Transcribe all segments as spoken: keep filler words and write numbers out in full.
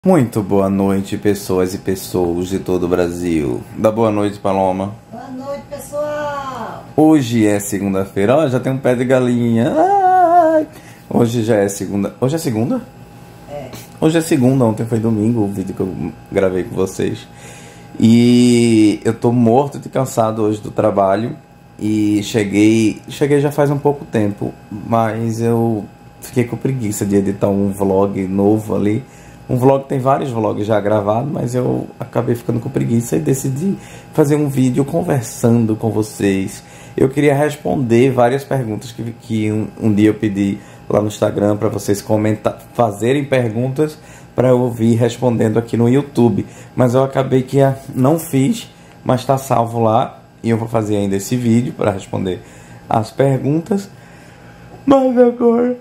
Muito boa noite, pessoas e pessoas de todo o Brasil. Dá boa noite, Paloma. Boa noite, pessoal. Hoje é segunda-feira. Ó, já tem um pé de galinha. Ai. Hoje já é segunda. Hoje é segunda? É. Hoje é segunda, ontem foi domingo, o vídeo que eu gravei com vocês. E eu tô morto de cansado hoje do trabalho. E cheguei, cheguei já faz um pouco tempo, mas eu fiquei com preguiça de editar um vlog novo ali. Um vlog, tem vários vlogs já gravados, mas eu acabei ficando com preguiça e decidi fazer um vídeo conversando com vocês. Eu queria responder várias perguntas que, que um, um dia eu pedi lá no Instagram para vocês comentar, fazerem perguntas para eu ouvir respondendo aqui no YouTube. Mas eu acabei que não fiz, mas está salvo lá e eu vou fazer ainda esse vídeo para responder as perguntas. Mas agora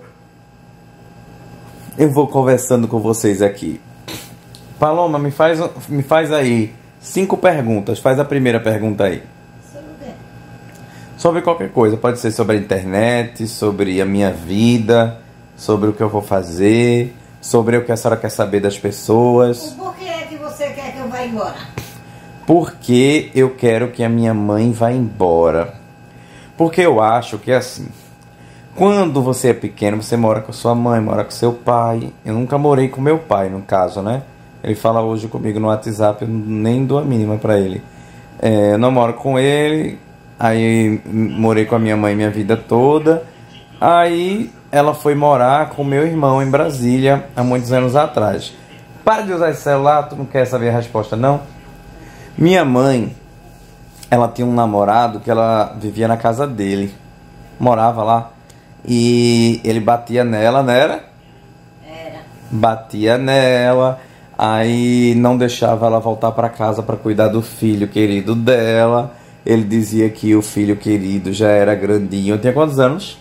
eu vou conversando com vocês aqui. Paloma, me faz, me faz aí cinco perguntas. Faz a primeira pergunta aí. Sobre o quê? Sobre qualquer coisa. Pode ser sobre a internet, sobre a minha vida, sobre o que eu vou fazer, sobre o que a senhora quer saber das pessoas. O porquê é que você quer que eu vá embora? Porque eu quero que a minha mãe vá embora. Porque eu acho que é assim. Quando você é pequeno, você mora com sua mãe, mora com seu pai. Eu nunca morei com meu pai, no caso, né? Ele fala hoje comigo no WhatsApp, eu nem dou a mínima pra ele. É, eu não moro com ele, aí morei com a minha mãe minha vida toda. Aí ela foi morar com meu irmão em Brasília, há muitos anos atrás. Para de usar esse celular, tu não quer saber a resposta, não? Minha mãe, ela tinha um namorado que ela vivia na casa dele. Morava lá. E ele batia nela, não era? Era. Batia nela, aí não deixava ela voltar para casa para cuidar do filho querido dela. Ele dizia que o filho querido já era grandinho. Tinha quantos anos?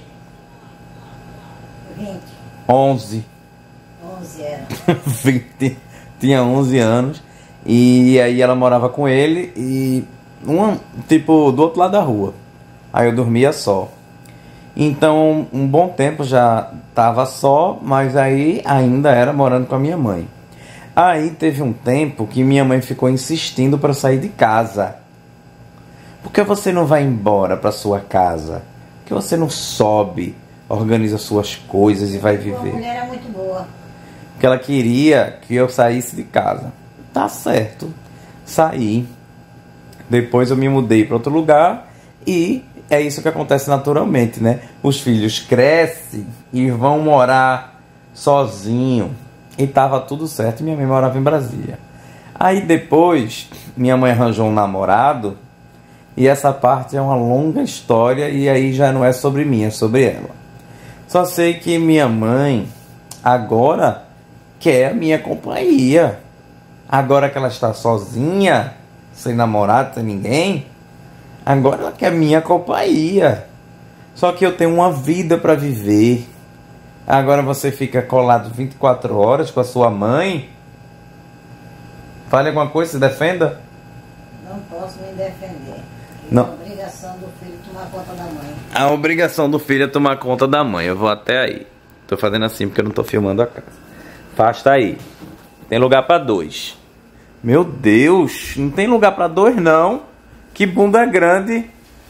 Vinte. Onze. Onze era. vinte. Tinha onze anos. E aí ela morava com ele e uma, tipo, do outro lado da rua. Aí eu dormia só. Então, um bom tempo já estava só, mas aí ainda era morando com a minha mãe. Aí teve um tempo que minha mãe ficou insistindo para sair de casa. Por que você não vai embora para sua casa? Por que você não sobe, organiza suas coisas e vai A viver? mulher era muito boa. Porque ela queria que eu saísse de casa. Tá certo. Saí. Depois eu me mudei para outro lugar e é isso que acontece naturalmente, né? Os filhos crescem e vão morar sozinho. E tava tudo certo, minha mãe morava em Brasília. Aí depois, minha mãe arranjou um namorado. E essa parte é uma longa história e aí já não é sobre mim, é sobre ela. Só sei que minha mãe agora quer a minha companhia. Agora que ela está sozinha, sem namorado, sem ninguém, agora ela quer minha companhia. Só que eu tenho uma vida para viver. Agora você fica colado vinte e quatro horas com a sua mãe? Fale alguma coisa, se defenda. Não posso me defender. Não. É a obrigação do filho tomar conta da mãe. A obrigação do filho é tomar conta da mãe. Eu vou até aí. Tô fazendo assim porque eu não tô filmando a casa. Afasta aí. Tem lugar para dois. Meu Deus, não tem lugar para dois não. Que bunda grande.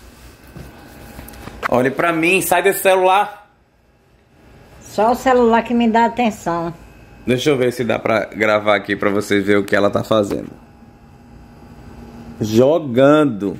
Olhe pra mim, sai desse celular. Só o celular que me dá atenção. Deixa eu ver se dá pra gravar aqui pra vocês verem o que ela tá fazendo. Jogando.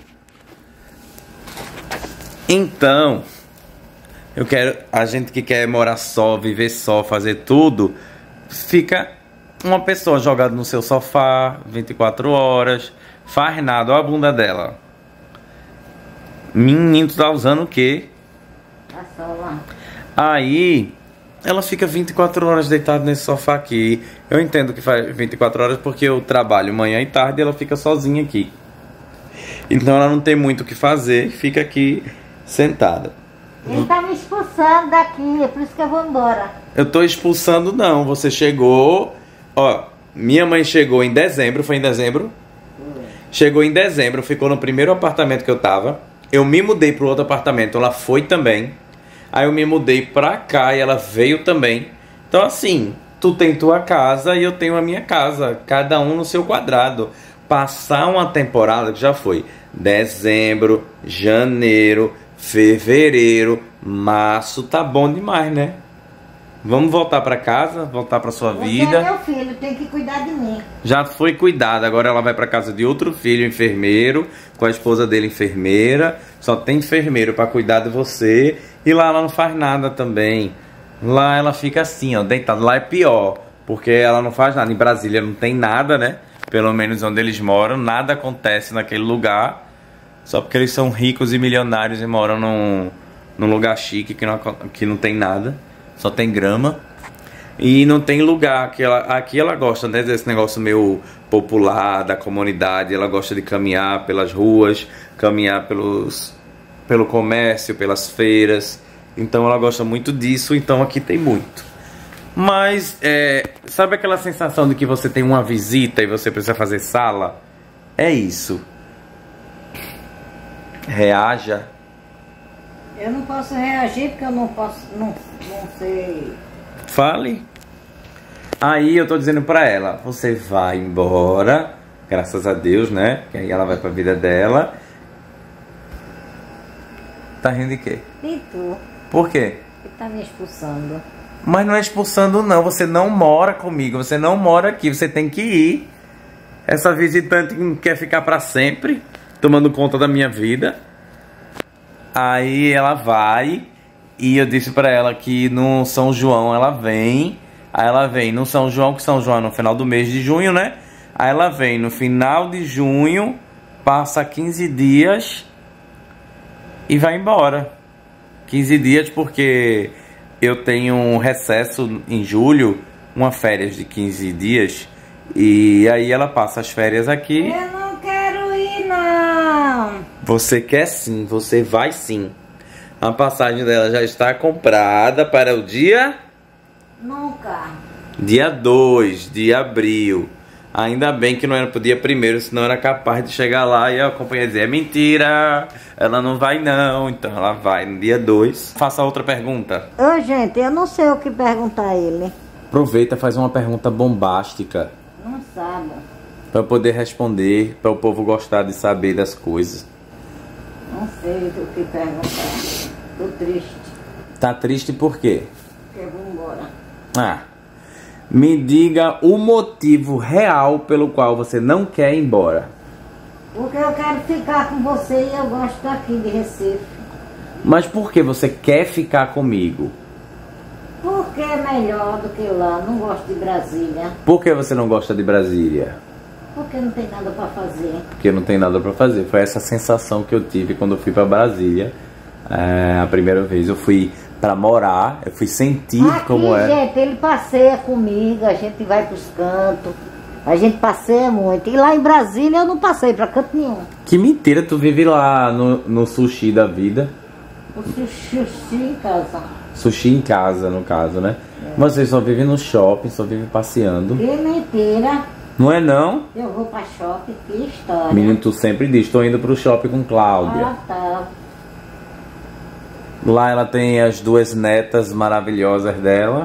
Então, eu quero... A gente que quer morar só, viver só, fazer tudo, fica uma pessoa jogada no seu sofá vinte e quatro horas... Faz nada, olha a bunda dela. Menino, tu tá usando o quê? Tá só lá. Aí, ela fica vinte e quatro horas deitada nesse sofá aqui. Eu entendo que faz vinte e quatro horas porque eu trabalho manhã e tarde e ela fica sozinha aqui. Então ela não tem muito o que fazer, fica aqui sentada. Ele tá me expulsando daqui, é por isso que eu vou embora. Eu tô expulsando não, você chegou... Ó, minha mãe chegou em dezembro, foi em dezembro? Chegou em dezembro, ficou no primeiro apartamento que eu tava. Eu me mudei pro outro apartamento, ela foi também. Aí eu me mudei pra cá e ela veio também. Então assim, tu tem tua casa e eu tenho a minha casa, cada um no seu quadrado. Passar uma temporada que já foi dezembro, janeiro, fevereiro, março, tá bom demais, né? Vamos voltar pra casa, voltar pra sua Você vida. é meu filho, tem que cuidar de mim. Já foi cuidada, agora ela vai pra casa de outro filho, enfermeiro, com a esposa dele enfermeira. Só tem enfermeiro pra cuidar de você. E lá ela não faz nada também. Lá ela fica assim, ó, deitada. Lá é pior, porque ela não faz nada. Em Brasília não tem nada, né? Pelo menos onde eles moram, nada acontece naquele lugar. Só porque eles são ricos e milionários e moram num, num lugar chique que não, que não tem nada. Só tem grama. E não tem lugar. Que ela, aqui ela gosta, né, desse negócio meio popular, da comunidade. Ela gosta de caminhar pelas ruas, caminhar pelos, pelo comércio, pelas feiras. Então ela gosta muito disso, então aqui tem muito. Mas, é, sabe aquela sensação de que você tem uma visita e você precisa fazer sala? É isso. Reaja. Eu não posso reagir porque eu não posso, não, não sei. Fale. Aí eu tô dizendo pra ela, você vai embora, graças a Deus, né? Que aí ela vai pra vida dela. Tá rindo de quê? E tu? Por quê? Que tá me expulsando. Mas não é expulsando não, você não mora comigo, você não mora aqui, você tem que ir. Essa visitante que quer ficar pra sempre, tomando conta da minha vida. Aí ela vai, e eu disse pra ela que no São João ela vem. Aí ela vem no São João, que São João é no final do mês de junho, né? Aí ela vem no final de junho, passa quinze dias e vai embora. quinze dias porque eu tenho um recesso em julho, uma férias de quinze dias. E aí ela passa as férias aqui. Eu não quero ir, não. Você quer sim, você vai sim. A passagem dela já está comprada para o dia... Nunca. Dia dois de abril. Ainda bem que não era pro dia primeiro, senão era capaz de chegar lá e a companhia dizer, é mentira, ela não vai não. Então ela vai no dia dois. Faça outra pergunta. Ô, gente, eu não sei o que perguntar a ele. Aproveita, faz uma pergunta bombástica. Não sabe. Para eu poder responder, para o povo gostar de saber das coisas. Não sei o que perguntar. Tô triste. Tá triste por quê? Porque eu vou embora. Ah, me diga o motivo real pelo qual você não quer ir embora. Porque eu quero ficar com você e eu gosto daqui de Recife. Mas por que você quer ficar comigo? Porque é melhor do que lá. Não gosto de Brasília. Por que você não gosta de Brasília? Porque não tem nada pra fazer. Porque não tem nada pra fazer. Foi essa sensação que eu tive quando eu fui pra Brasília. É, a primeira vez eu fui pra morar, eu fui sentir Aqui, como é. gente, ele passeia comigo, a gente vai pros cantos. A gente passeia muito. E lá em Brasília eu não passei pra canto nenhum. Que mentira, tu vive lá no, no sushi da vida. O sushi em casa. Sushi em casa, no caso, né? É. Vocês só vivem no shopping, só vivem passeando. Que mentira. Não é não? Eu vou pra shopping, que história. Menino, tu sempre diz, tô indo pro shopping com Cláudia. Ah, tá. Lá ela tem as duas netas maravilhosas dela.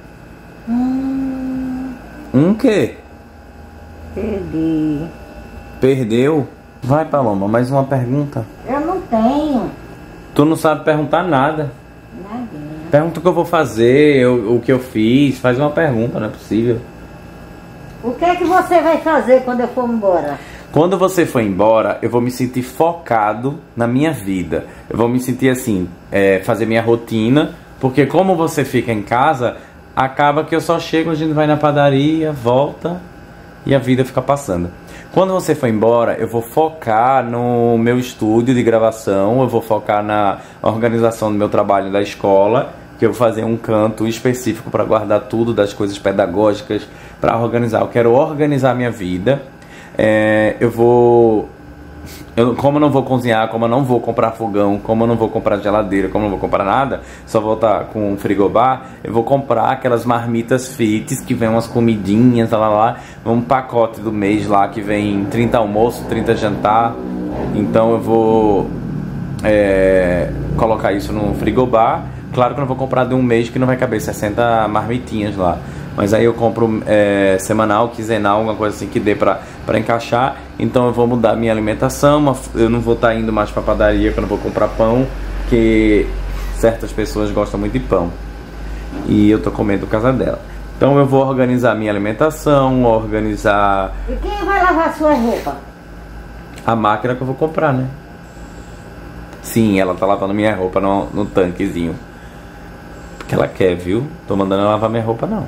Hum, Um quê? perdi. Perdeu? Vai, Paloma, mais uma pergunta. Eu não tenho. Tu não sabe perguntar nada. Nadinha. Pergunta o que eu vou fazer, eu, o que eu fiz. Faz uma pergunta, não é possível. O que é que você vai fazer quando eu for embora? Quando você for embora, eu vou me sentir focado na minha vida. Eu vou me sentir assim, é, fazer minha rotina. Porque como você fica em casa, acaba que eu só chego, a gente vai na padaria, volta e a vida fica passando. Quando você for embora, eu vou focar no meu estúdio de gravação. Eu vou focar na organização do meu trabalho da escola. Que eu vou fazer um canto específico para guardar tudo das coisas pedagógicas, para organizar. Eu quero organizar a minha vida. É, eu vou... Eu, como eu não vou cozinhar, como eu não vou comprar fogão, como eu não vou comprar geladeira, como eu não vou comprar nada, só vou estar com um frigobar, eu vou comprar aquelas marmitas fits que vem umas comidinhas, lá, lá, um pacote do mês lá que vem trinta almoço, trinta jantar. Então eu vou é, colocar isso no frigobar. Claro que eu não vou comprar de um mês que não vai caber sessenta marmitinhas lá. Mas aí eu compro é, semanal, quinzenal, alguma coisa assim que dê pra, pra encaixar. Então eu vou mudar minha alimentação. Eu não vou estar indo mais pra padaria quando eu vou comprar pão, porque certas pessoas gostam muito de pão e eu tô comendo por causa dela. Então eu vou organizar minha alimentação, organizar... E quem vai lavar a sua roupa? A máquina que eu vou comprar, né? Sim, ela tá lavando minha roupa no, no tanquezinho. Porque ela quer, viu? Tô mandando ela lavar minha roupa, não.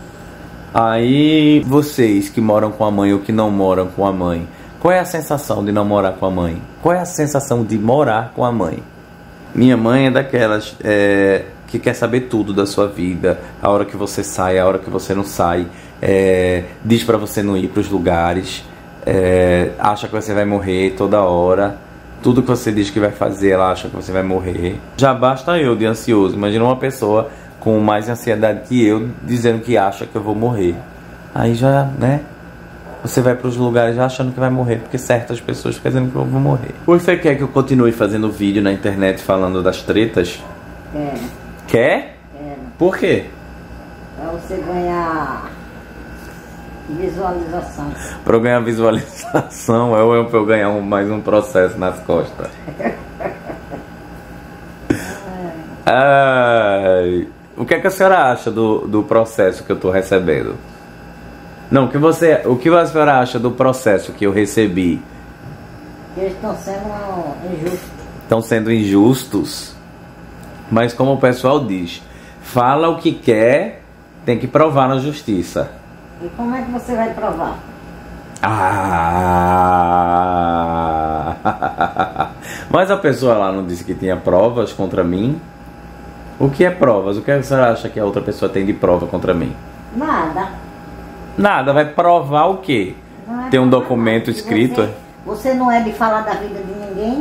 Aí, vocês que moram com a mãe ou que não moram com a mãe, qual é a sensação de não morar com a mãe? Qual é a sensação de morar com a mãe? Minha mãe é daquelas... É... que quer saber tudo da sua vida, a hora que você sai, a hora que você não sai, é, diz pra você não ir pros lugares, é, acha que você vai morrer toda hora, tudo que você diz que vai fazer, ela acha que você vai morrer. Já basta eu de ansioso, imagina uma pessoa com mais ansiedade que eu, dizendo que acha que eu vou morrer. Aí já, né, você vai pros lugares já achando que vai morrer, porque certas pessoas ficam dizendo que eu vou morrer. Você quer que eu continue fazendo vídeo na internet falando das tretas? É. Quer? Quero. Por quê? Pra você ganhar visualização. Pra eu ganhar visualização ou é pra eu ganhar um, mais um processo nas costas? Ai, o que é que a senhora acha do, do processo que eu tô recebendo? Não, o que, você, o que a senhora acha do processo que eu recebi? Que eles estão sendo injustos. Estão sendo injustos? Mas como o pessoal diz, fala o que quer, tem que provar na justiça. E como é que você vai provar? Ah! Mas a pessoa lá não disse que tinha provas contra mim? O que é provas? O que você acha que a outra pessoa tem de prova contra mim? Nada. Nada, vai provar o quê? Não é Tem um provar documento nada. escrito? Você, você não é de falar da vida de ninguém?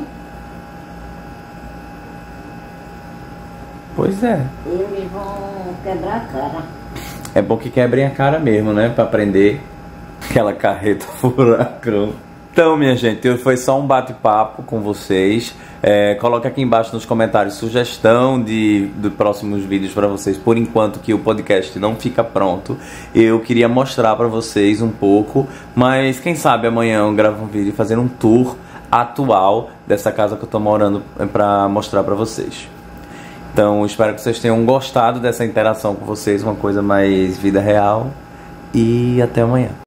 Pois é. Eles vão quebrar a cara. É bom que quebrem a cara mesmo, né? Pra aprender aquela carreta furacão. Então, minha gente, foi só um bate-papo com vocês. É, coloca aqui embaixo nos comentários sugestão de, de próximos vídeos para vocês. Por enquanto que o podcast não fica pronto, eu queria mostrar para vocês um pouco. Mas quem sabe amanhã eu gravo um vídeo fazendo um tour atual dessa casa que eu tô morando para mostrar para vocês. Então, espero que vocês tenham gostado dessa interação com vocês, uma coisa mais vida real. E até amanhã.